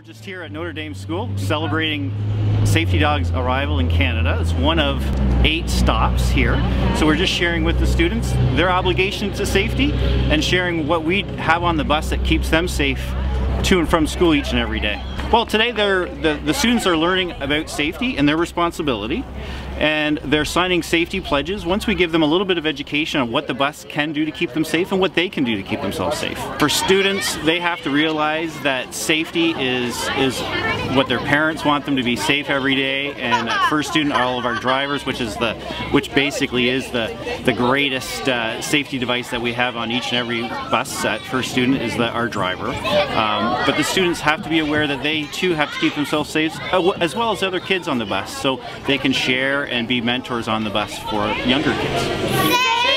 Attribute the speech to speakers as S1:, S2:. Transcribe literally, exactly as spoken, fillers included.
S1: We're just here at Notre Dame School celebrating Safety Dog's arrival in Canada. It's one of eight stops here. So we're just sharing with the students their obligation to safety and sharing what we have on the bus that keeps them safe to and from school each and every day. Well, today they're, the, the students are learning about safety and their responsibility, and they're signing safety pledges once we give them a little bit of education on what the bus can do to keep them safe and what they can do to keep themselves safe. For students, they have to realize that safety is, is what their parents want them to be safe every day, and at First Student, all of our drivers, which is the, which basically is the, the greatest uh, safety device that we have on each and every bus at First Student is the, our driver. Um, but the students have to be aware that they too have to keep themselves safe, as well as other kids on the bus, so they can share and be mentors on the bus for younger kids.